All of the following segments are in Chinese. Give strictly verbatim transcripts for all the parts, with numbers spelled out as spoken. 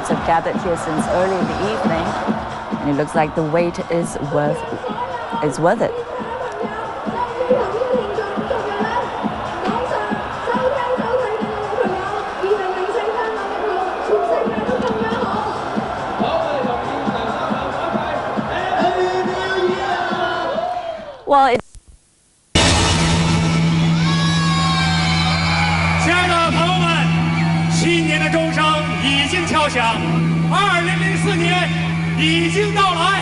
crowds have gathered here since early in the evening, and it looks like the wait is worth is worth it. Well, it 亲爱的朋友们，新年的钟声已经敲响，二零零四年已经到来。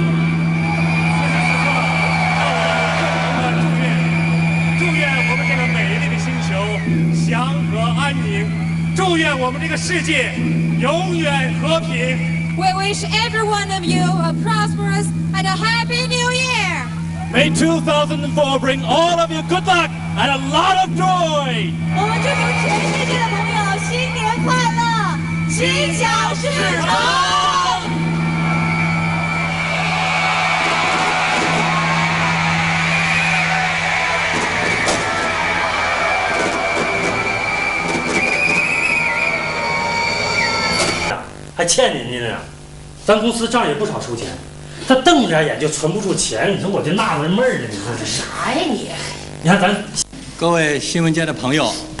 此时此刻，让我们共同的祝愿，祝愿我们这个美丽的星球祥和安宁，祝愿我们这个世界永远和平。 We wish every one of you a prosperous and a happy new year. May two thousand four bring all of you good luck and a lot of joy. 我们祝福全世界的朋友新年快乐，心想事成。 还欠人家呢，咱公司账也不少收钱。 他瞪着眼就存不住钱，你说我就纳了闷儿了，你说这啥呀你？ 你看咱各位新闻界的朋友，